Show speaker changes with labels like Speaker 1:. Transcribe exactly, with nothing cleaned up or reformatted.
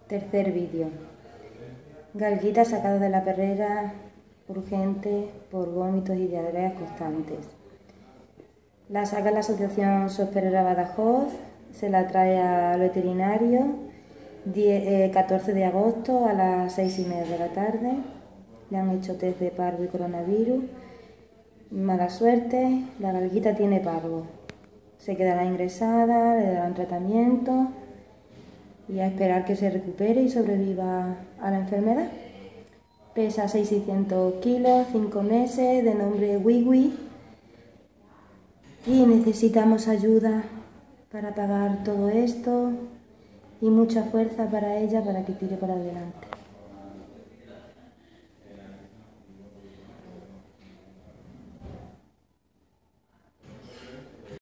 Speaker 1: Tercer vídeo. Galguita sacada de la perrera urgente por vómitos y diarreas constantes. La saca la asociación Sos Perrera Badajoz, se la trae al veterinario catorce de agosto a las seis y media de la tarde. Le han hecho test de parvo y coronavirus. Mala suerte, la galguita tiene parvo. Se quedará ingresada, le darán tratamiento y a esperar que se recupere y sobreviva a la enfermedad. Pesa seis mil seiscientos kilos, cinco meses, de nombre Wiwi, y necesitamos ayuda para pagar todo esto y mucha fuerza para ella para que tire para adelante.